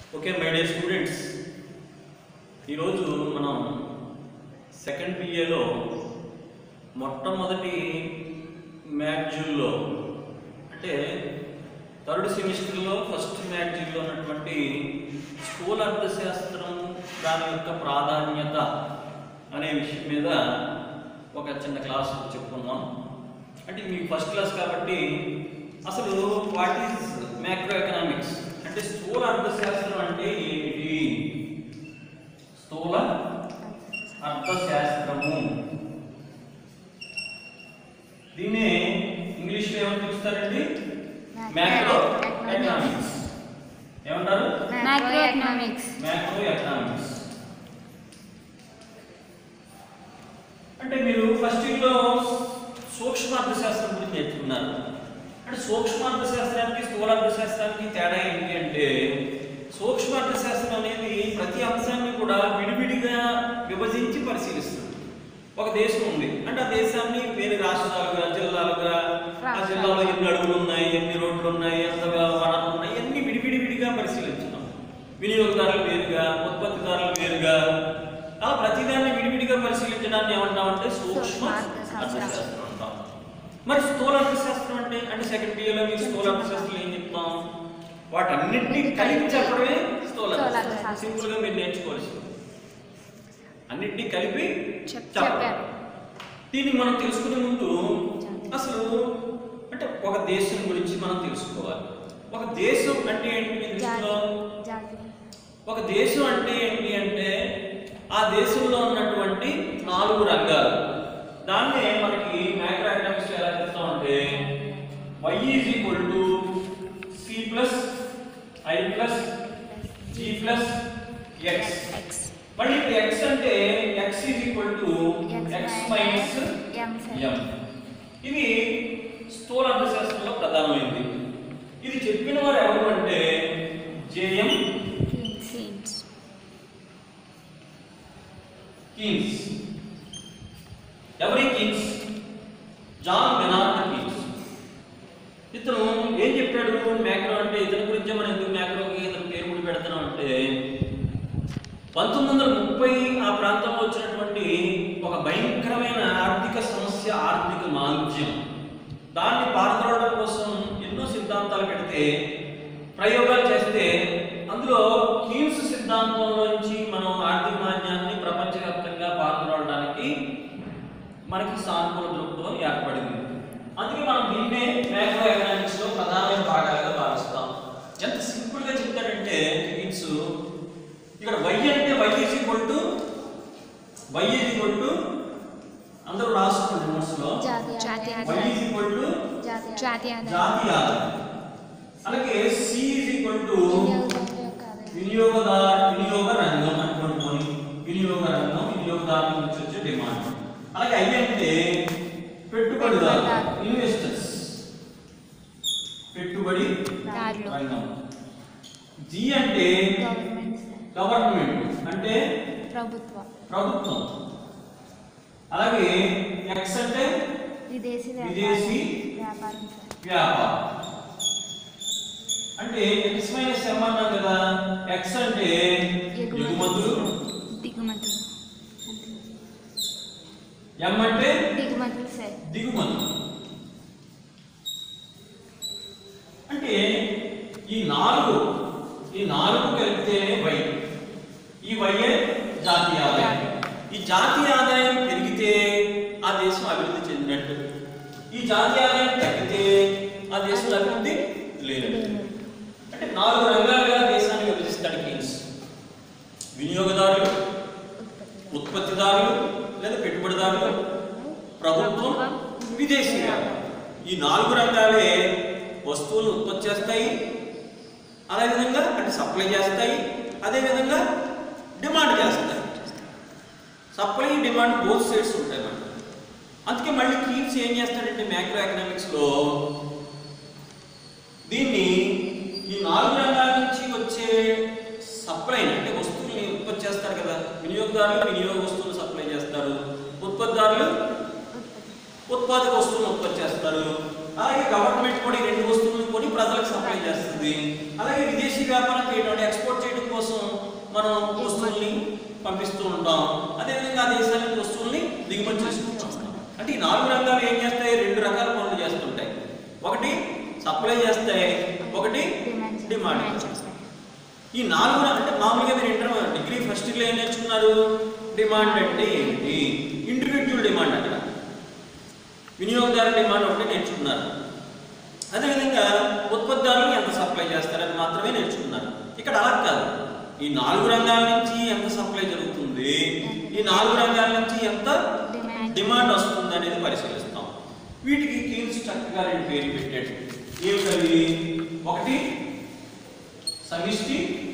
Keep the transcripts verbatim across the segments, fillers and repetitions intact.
Okay my dear students, ఈరోజు మనం second పిఏలో మొట్టమొదటి మాడ్యూల్లో అంటే థర్డ్ సెమిస్టర్లో ఫస్ట్ మాడ్యూల్లో ఉన్నటువంటి స్థూల అర్థశాస్త్రం దాని యొక్క ప్రాధాన్యత అనే విషయం మీద ఒక చిన్న క్లాస్ చెప్పుకుందాం. అంటే మీకు ఫస్ట్ క్లాస్ కాబట్టి అసలు వాట్ ఈజ్ మ్యాక్రో ఎకనామిక్స్ అంటే స్థూల అర్థశాస్త్రం అంటే ఏమిటి, స్థూల అర్థశాస్త్రము దీన్ని ఇంగ్లీష్లో ఏమని పిలుస్తారండి? Macro economics. ఏమంటారు? Macro economics. మ్యాక్రో ఎకనామిక్స్ అంటే మీరు ఫస్ట్ ఇయర్లో సూక్ష్మ అర్థశాస్త్రం గురించి నేర్చుకున్నారు. అంటే సూక్ష్మ అర్థశాస్త్రానికి స్థూల అర్థశాస్త్రానికి తేడా ఏంటి అంటే, సూక్ష్మ అర్థశాస్త్రం అనేది ప్రతి అంశాన్ని కూడా విడివిడిగా విభజించి పరిశీలిస్తుంది. ఒక దేశం ఉంది అంటే ఆ దేశాన్ని వేరే రాష్ట్రాలుగా, జిల్లాలుగా, ఆ జిల్లాలో ఎన్ని అడుగులు ఉన్నాయి, ఎన్ని రోడ్లు ఉన్నాయి, ఎంత వనరులు ఉన్నాయి, అన్ని విడివిడి విడిగా పరిశీలించడం. వినియోగదారులు వేరుగా, ఉత్పత్తిదారులు వేరుగా, అలా ప్రతిదాన్ని విడివిడిగా పరిశీలించడాన్ని ఏమంటామంటే సూక్ష్మ అర్థశాస్త్రం అంటాం. మరి స్థూల అర్థశాస్త్రం అంటే అంటే సెకండ్ పిఏలో మీకు స్థూల అర్థశాస్త్రం ఏం చెప్తాం? వాటన్నిటినీ కలిపి చెప్పడమే స్థూల అర్థశాస్త్రం. సింపుల్ గా మీరు నేర్చుకోవాల్సింది అన్నిటినీ కలిపి చెప్పడం. దీన్ని మనం తెలుసుకునే ముందు అసలు అంటే ఒక దేశం గురించి మనం తెలుసుకోవాలి. ఒక దేశం అంటే ఏంటి మీ దృష్టిలో? ఒక దేశం అంటే ఏంటి అంటే ఆ దేశంలో ఉన్నటువంటి నాలుగు రంగాలు. దాన్నే మనకి మ్యాక్రో ఎకనామిక్స్ ఎలా చెప్తామంటే y is equal to C plus I plus G plus X. మళ్ళీ ఎక్స్ అంటే X is equal to X minus M. ఇది స్థూల అర్థశాస్త్రంలో ప్రధానమైంది. ఇది చెప్పిన వారు ఎవరు అంటే జేఎం కీన్స్. ఎవరి కీన్స్? John Bernard Keynes. ఇతను ఏం చెప్పాడు మ్యాక్రో అంటే? ఇతని గురించి మనం ఎందుకు మ్యాక్రోకి ఇతను పేరు కూడా పెడుతున్నాం అంటే, పంతొమ్మిది వందల ముప్పై ఆ ప్రాంతంలో వచ్చినటువంటి ఒక భయంకరమైన ఆర్థిక సమస్య, ఆర్థిక మాంద్యం, దాన్ని పారద్రోలడం కోసం ఎన్నో సిద్ధాంతాలు పెడితే, ప్రయోగాలు చేస్తే అందులో కీన్స్ సిద్ధాంతంలోంచి మనం ఆర్థిక మాంద్యాన్ని ప్రపంచవ్యాప్తంగా పారద్రోలడానికి మనకి సానుకూల దృక్పథం ఏర్పడింది. అందుకే మనం దీన్నే మ్యాక్రో ఎకనామిక్స్ లో ప్రధానమైన భాగాలుగా భావిస్తాం. ఎంత సింపుల్ గా చెప్తాడంటే కీన్స్, ఇక్కడ వై అంటే Y is equal to Y is equal to అందరూ రాసుకోండి నోట్స్ లో, వై ఈజ్ ఈక్వల్ టు జాతీయ ఆదాయం. అలాగే సి ఈజ్ ఈక్వల్ టు వినియోగదారు వినియోగ రంగం అనుకోండి, వినియోగ రంగం వినియోగదారుల నుంచి వచ్చే డిమాండ్. అలాగే ఐ అంటే పెట్టుబడిదారు, ఇన్వెస్టర్స్, పెట్టుబడి రంగం. జి అంటే గవర్నమెంట్ అంటే ప్రభుత్వం ప్రభుత్వం అలాగే ఎక్స్ అంటే విదేశీ విదేశీ వ్యాపారం. అంటే ఎక్స్ మైనస్ ఎం అన్నాం కదా, ఎక్స్ అంటే ఎగుమతులు దిగుమతులు, ఎం అంటే దిగుమతులు దిగుమతులు. అంటే ఈ నాలుగు ఈ నాలుగు కలిపితేనే వై. ఈ వైయే జాతీయ ఆదాయం. ఈ జాతీయ ఆదాయం పెరిగితే ఆ దేశం అభివృద్ధి చెందినట్టు, ఈ జాతీయ ఆదాయం తగ్గితే ఆ దేశం అభివృద్ధి లేనట్టు. అంటే నాలుగు రంగాలుగా దేశాన్ని విభజిస్తాడు కీన్స్. వినియోగదారులు, ఉత్పత్తిదారులు లేదా పెట్టుబడిదారులు, ప్రభుత్వం, విదేశీ వ్యాపారం. ఈ నాలుగు రంగాలే వస్తువులు ఉత్పత్తి చేస్తాయి, అదేవిధంగా అంటే సప్లై చేస్తాయి, అదేవిధంగా డిమాండ్ చేస్తాయి. సప్లై డిమాండ్ బోత్ సైడ్స్ ఉంటాయి మనకి. అందుకే మళ్ళీ కీన్స్ ఏం చేస్తాడంటే మ్యాక్రో ఎకనామిక్స్లో దీన్ని ఈ నాలుగు రంగాల నుంచి వచ్చే సప్లై అంటే వస్తువుల్ని ఉత్పత్తి చేస్తారు కదా, వినియోగదారులు వినియోగ వస్తువులు సప్లై చేస్తారు, ఉత్పత్తిదారులు ఉత్పాదక వస్తువులను ఉత్పత్తి చేస్తారు, అలాగే గవర్నమెంట్ కూడా ఈ రెండు వస్తువులను కొని ప్రజలకు సప్లై చేస్తుంది. అలాగే విదేశీ వ్యాపారం చేయడం, ఎక్స్పోర్ట్ చేయడం మనం వస్తువుల్ని పంపిస్తూ ఉంటాం, అదేవిధంగా ఆ దేశాల నుంచి వస్తువుల్ని దిగుమతి చేసుకుంటూ ఉంటాం. అంటే ఈ నాలుగు రంగాలు ఏం చేస్తాయి? రెండు రకాల పనులు చేస్తుంటాయి. ఒకటి సప్లై చేస్తాయి, ఒకటి డిమాండ్ చేస్తాయి. ఈ నాలుగు అంటే మామూలుగా మీరు ఇంటర్ డిగ్రీ ఫస్ట్ ఇయర్లో ఏం నేర్చుకున్నారు? డిమాండ్ అంటే ఏంటి, ఇండివిడ్యువల్ డిమాండ్, అక్కడ వినియోగదారు డిమాండ్ ఒకటి నేర్చుకున్నారు. అదేవిధంగా ఉత్పత్తిదారులు ఎంత సప్లై చేస్తారని మాత్రమే నేర్చుకున్నారు. ఇక్కడ అలా కాదు, ఈ నాలుగు రంగాల నుంచి ఎంత సప్లై జరుగుతుంది, ఈ నాలుగు రంగాల నుంచి ఎంత డిమాండ్ వస్తుంది అనేది పరిశీలిస్తాం. వీటికి కీన్స్ చక్కగా రెండు పేర్లు పెట్టాడు. ఏమిటవి? ఒకటి సమిష్టి,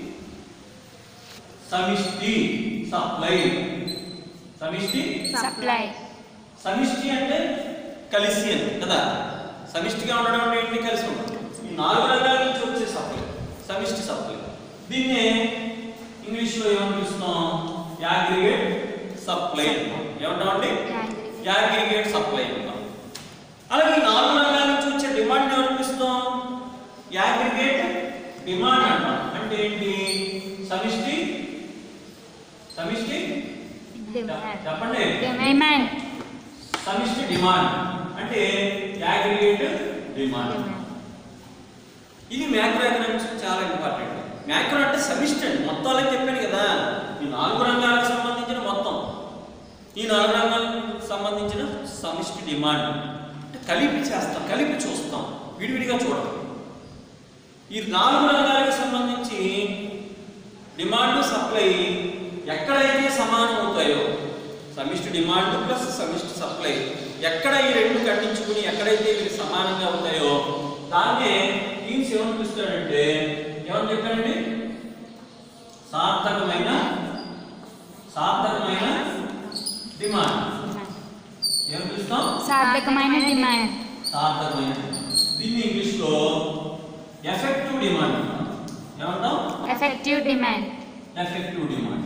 సమిష్టి సప్లై, సమిష్టి సప్లై. సమిష్టి అంటే కలిసి అని కదా, సమిష్టిగా ఉండడం అంటే ఏంటి? కలిసి ఉండడం. ఈ నాలుగు రంగాల నుంచి వచ్చే సప్లై సమిష్టి సప్లై. దీన్నే ఇంగ్లీష్లో ఏమని పిలుస్తాం? Aggregate supply. ఏమంటామండి? యాగ్రిగేట్ సప్లై అంటాం. అలాగే నాలుగు రంగాల నుంచి వచ్చే డిమాండ్ ఏమని పిలుస్తాం? యాగ్రిగేట్ డిమాండ్ అంటాం. అంటే ఏంటి? సమిష్టి సమిష్టి చెప్పండి. డిమాండ్. సమిష్టి డిమాండ్ అంటే యాగ్రిగేట్ డిమాండ్. ఇది మ్యాక్రో ఎకనామిక్స్ చాలా ఇంపార్టెంట్. మ్యాక్రో అంటే సమిష్టి అండి, మొత్తం అలా చెప్పాను కదా. ఈ నాలుగు రంగాలకు సంబంధించిన మొత్తం, ఈ నాలుగు రంగాలకు సంబంధించిన సమిష్టి డిమాండ్ అంటే కలిపి చేస్తాం, కలిపి చూస్తాం, విడివిడిగా చూడడం. ఈ నాలుగు రంగాలకు సంబంధించి డిమాండ్ సప్లై ఎక్కడైతే సమానం అవుతాయో, సమిష్టి డిమాండ్ ప్లస్ సమిష్టి సప్లై ఎక్కడ ఈ రెండు ఖండించుకుని ఎక్కడైతే ఇవి సమానంగా అవుతాయో దాన్నే కీన్స్ ఏమని పిలుస్తాడంటే, ఏమని చెప్పాడండి? సార్థకమైన సార్థకమైన డిమాండ్. ఏమని పిలుస్తాం? సార్థకమైన డిమాండ్. సార్థకమైన. దీన్ని ఇంగ్లీష్లో ఎఫెక్టివ్ డిమాండ్ అంటాం. ఏమంటాం? Effective demand. Effective demand.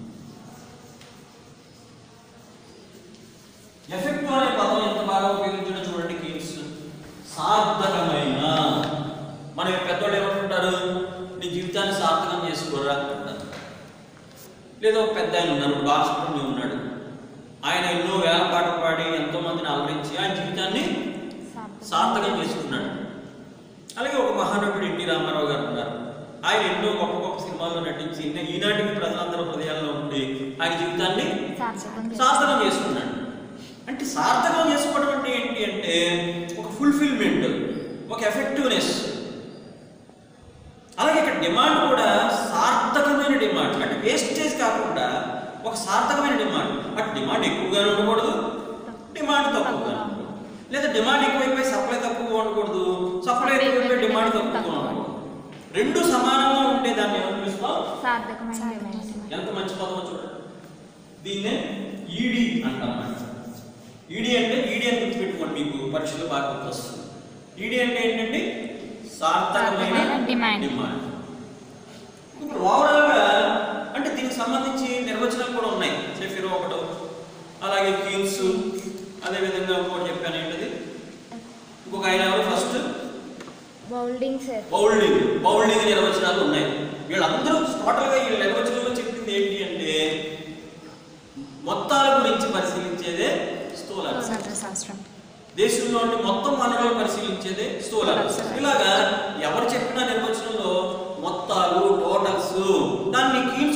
Effective అనే పదం ఎంత బాగా ఉపయోగించడం చూడండి కీన్స్. సార్థకమైన. మన పెద్దవాళ్ళు ఏమంటుంటారు? నీ జీవితాన్ని సార్థకం చేసుకోరా అంటారు. లేదా ఒక పెద్ద ఆయన ఉన్నారు, బాలసుబ్రహ్మణ్యం ఉన్నాడు, ఆయన ఎన్నో వేల పాటలు పాడి ఎంతో మందిని ఆదరించి ఆయన జీవితాన్ని సార్థకం చేసుకున్నాడు. అలాగే ఒక మహానటుడు ఎన్టీ రామారావు గారు ఉన్నారు, ఆయన ఎన్నో గొప్ప గొప్ప సినిమాల్లో నటించి ఈనాటికి ప్రజలందరూ హృదయాల్లో ఉండి ఆయన జీవితాన్ని సార్థకం చేసుకున్నాడు. అంటే సార్థకం చేసుకోవడం అంటే ఏంటి అంటే ఒక ఫుల్ఫిల్మెంట్, ఒక ఎఫెక్టివ్నెస్. అలాగే ఇక్కడ డిమాండ్ కూడా సార్థకమైన డిమాండ్, అంటే వేస్టేజ్ కాకుండా ఒక సార్థకమైన డిమాండ్. అటు డిమాండ్ ఎక్కువగా ఉండకూడదు, డిమాండ్ తక్కువగా ఉండకూడదు, లేదా డిమాండ్ ఎక్కువైపోయి సప్లై తక్కువగా ఉండకూడదు, సప్లై ఎక్కువైపోయి డిమాండ్ తక్కువగా ఉండకూడదు. రెండు సమానంగా ఉంటే దాన్ని ఏమని పిలుస్తాం? ఎంత మంచి పదమో చూడండి. దీన్నే ఈడీ అంటాం. ఈడీ అంటే ఈడీ అని గుర్తుపెట్టుకోండి, మీకు పరీక్షలు బాగా గుర్తొస్తుంది. ఈడీ అంటే ఏంటంటే సార్థకమైన డిమాండ్. ఇప్పుడు ఓవరాల్గా అంటే దీనికి సంబంధించి నిర్వచనాలు కూడా ఉన్నాయి. సెఫిరో ఒకటి, అలాగే కీన్స్, అదేవిధంగా ఇంకోటి చెప్పాను ఏంటది, ఇంకొక ఆయన ఎవరు ఫస్ట్ బౌల్డింగ్ బౌల్డింగ్ బౌల్డింగ్ నిర్వచనాలు ఉన్నాయి. వీళ్ళందరూ టోటల్గా ఈ నిర్వచనంలో చెప్పింది ఏంటి అంటే మొత్తాల గురించి పరిశీలించేదే స్థూల అర్థశాస్త్రం. దేశంలోని మొత్తం వనరులను పరిశీలించేదే స్థూల అర్థశాస్త్రం. ఇలాగా ఎవరు చెప్పిన నిర్వచనంలో మొత్తాలు, టోటల్స్, దాన్ని